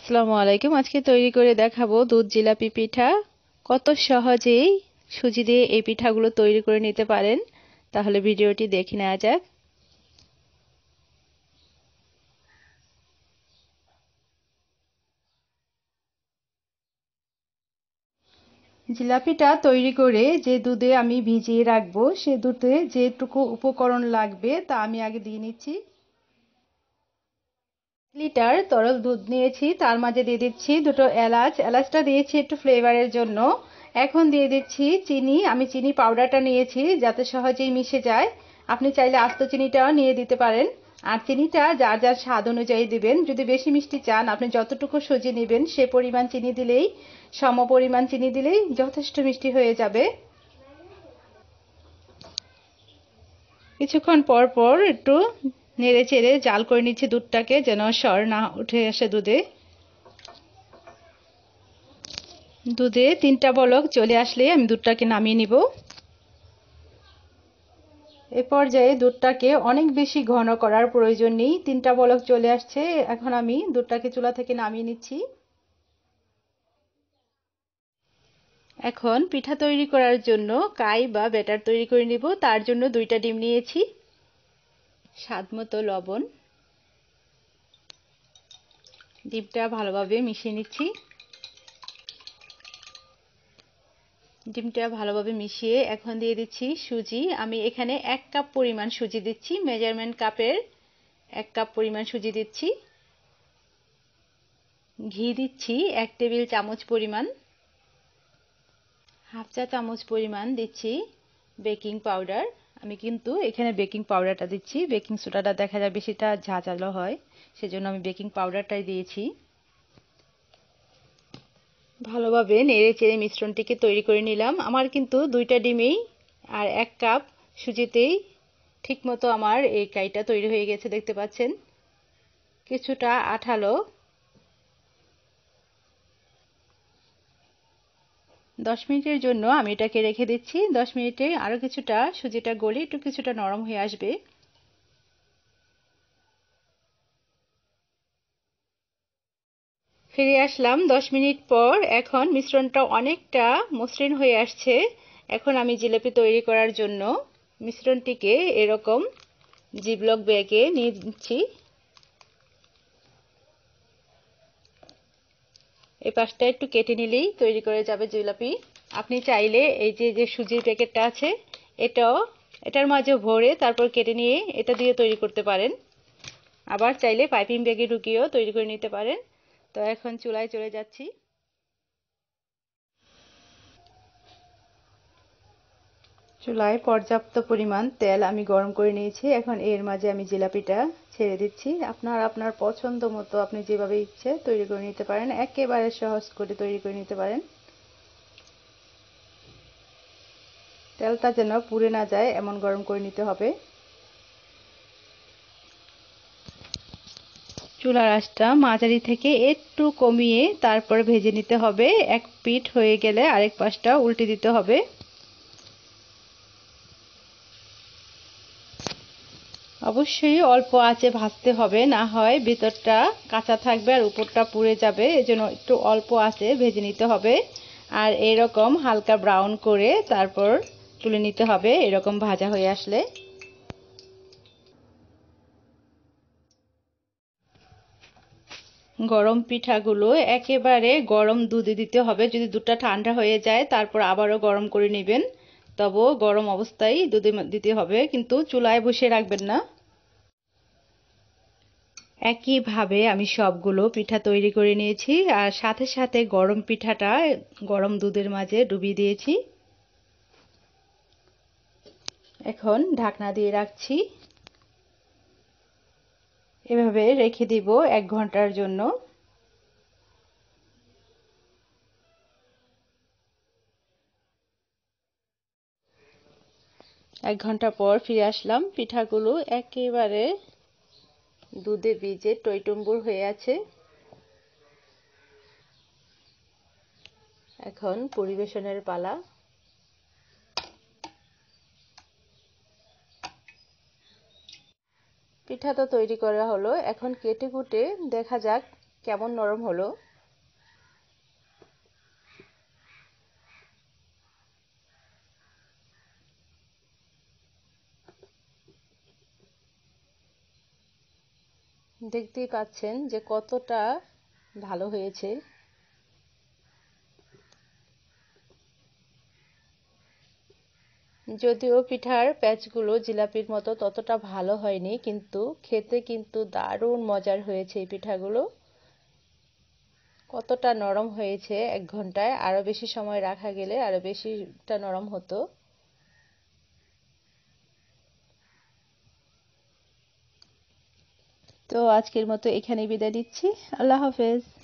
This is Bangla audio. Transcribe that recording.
আসসালামু আলাইকুম। আজকে তৈরি করে দেখাবো দুধ জিলাপি পিঠা। কত সহজেই সুজি দিয়ে এই পিঠাগুলো তৈরি করে নিতে পারেন। তাহলে ভিডিওটি দেখে নেওয়া যাক। জিলাপিটা তৈরি করে যে দুধে আমি ভিজিয়ে রাখবো, সে দুধে যেটুকু উপকরণ লাগবে তা আমি আগে দিয়ে নিচ্ছি। লিটার তরল দুধ নিয়েছি, তার মাঝে দিয়ে দিচ্ছি দুটো এলাচ। এলাচটা দিয়েছি একটু ফ্লেভারের জন্য। এখন দিয়ে দিচ্ছি চিনি। আমি চিনি পাউডারটা নিয়েছি যাতে সহজেই মিশে যায়। আপনি চাইলে আস্ত চিনিটাও নিয়ে দিতে পারেন। আর চিনিটা যার যার স্বাদ অনুযায়ী দিবেন। যদি বেশি মিষ্টি চান, আপনি যতটুকু সুজি নেবেন সে পরিমাণ চিনি দিলেই, সম পরিমাণ চিনি দিলেই যথেষ্ট মিষ্টি হয়ে যাবে। কিছুক্ষণ পর পর একটু নেড়ে চেড়ে জাল করে নিচ্ছি দুধটাকে, যেন সর না উঠে আসে দুধে। দুধে 3টা বলক চলে আসলে আমি দুধটাকে নামিয়ে নিব। এ পর্যায়ে দুধটাকে অনেক বেশি ঘন করার প্রয়োজন নেই। 3টা বলক চলে আসছে, এখন আমি দুধটাকে চুলা থেকে নামিয়ে নিচ্ছি। এখন পিঠা তৈরি করার জন্য কাই বা ব্যাটার তৈরি করে নিব। তার জন্য 2টা ডিম নিয়েছি, স্বাদমতো লবণ। ডিমটা ভালোভাবে মিশিয়ে নিচ্ছি। ডিমটা ভালোভাবে মিশিয়ে এখন দিয়ে দিচ্ছি সুজি। আমি এখানে 1 কাপ পরিমাণ সুজি দিচ্ছি, মেজারমেন্ট কাপের 1 কাপ পরিমাণ সুজি দিচ্ছি। ঘি দিচ্ছি 1 টেবিল চামচ পরিমাণ। হাফ চা চামচ পরিমাণ দিচ্ছি বেকিং পাউডার। আমি কিন্তু এখানে বেকিং পাউডারটা দিচ্ছি, বেকিং সোডাটা দেখা যায় বেশিটা ঝাঁঝালো হয়, সেজন্য আমি বেকিং পাউডারটাই দিয়েছি। ভালোভাবে নেড়ে চেড়ে মিশ্রণটিকে তৈরি করে নিলাম। আমার কিন্তু 2টা ডিমেই আর 1 কাপ সুজিতেই ঠিকমতো আমার এই কাইটা তৈরি হয়ে গেছে, দেখতে পাচ্ছেন। কিছুটা আঠালো। 10 মিনিটের জন্য আমি এটাকে রেখে দিচ্ছি। 10 মিনিটে আরো কিছুটা সুজিটা গলে একটু কিছুটা নরম হয়ে আসবে। ফিরে আসলাম 10 মিনিট পর। এখন মিশ্রণটা অনেকটা মসৃণ হয়ে আসছে। এখন আমি জিলাপি তৈরি করার জন্য মিশ্রণটিকে এরকম জিবলক ব্যাগে নিয়ে নিচ্ছি। এই পাশটা একটু কেটে নিলেই তৈরি করে যাবে জিলাপি। আপনি চাইলে এই যে সুজির প্যাকেটটা আছে, এটার মাঝে ভরে তারপর কেটে নিয়ে এটা দিয়ে তৈরি করতে পারেন। আবার চাইলে পাইপিং ব্যাগে ঢুকিয়েও তৈরি করে নিতে পারেন। তো এখন চুলায় চলে যাচ্ছি। চুলায় পর্যাপ্ত পরিমাণ তেল আমি গরম করে নিয়েছি। এখন এর মাঝে আমি জিলাপিটা ছেড়ে দিচ্ছি। আপনার পছন্দ মতো আপনি যেভাবে ইচ্ছে তৈরি করে নিতে পারেন। একেবারে সহজ করে তৈরি করে নিতে পারেন। তেলটা যেন পুড়ে না যায় এমন গরম করে নিতে হবে। চুলার আঁচটা মাঝারি থেকে একটু কমিয়ে তারপর ভেজে নিতে হবে। এক পিঠ হয়ে গেলে আরেক পাশটা উল্টে দিতে হবে। অবশ্যই অল্প আঁচে ভাজতে হবে, না হয় ভেতরটা কাঁচা থাকবে আর উপরটা পুড়ে যাবে। এজন্য একটু অল্প আঁচে ভেজে নিতে হবে। আর এরকম হালকা ব্রাউন করে তারপর তুলে নিতে হবে, এরকম ভাজা হয়ে আসলে। গরম পিঠাগুলো একেবারে গরম দুধে দিতে হবে। যদি দুধটা ঠান্ডা হয়ে যায় তারপর আবারও গরম করে নেবেন। তবুও গরম অবস্থায় দুধে দিতে হবে, কিন্তু চুলায় বসিয়ে রাখবেন না। একইভাবে আমি সবগুলো পিঠা তৈরি করে নিয়েছি আর সাথে সাথে গরম পিঠাটা গরম দুধের মাঝে ডুবিয়ে দিয়েছি। এখন ঢাকনা দিয়ে রাখছি। এভাবে রেখে দিব 1 ঘন্টার জন্য। 1 ঘন্টা পর ফিরে আসলাম। পিঠাগুলো একেবারে দুধে ভিজে টইটুম্বুর হয়ে আছে। এখন পরিবেশনের পালা। পিঠা তো তৈরি করা হলো, এখন কেটে কুটে দেখা যাক কেমন নরম হলো। দেখতেই পাচ্ছেন যে কতটা ভালো হয়েছে। যদিও পিঠার প্যাচগুলো জিলাপির মতো ততটা ভালো হয়নি, কিন্তু খেতে কিন্তু দারুণ মজার হয়েছে এই পিঠাগুলো। কতটা নরম হয়েছে, 1 ঘন্টায় আরো বেশি সময় রাখা গেলে আরো বেশিটা নরম হতো। তো আজকের মতো এখানেই বিদায় নিচ্ছি। আল্লাহ হাফেজ।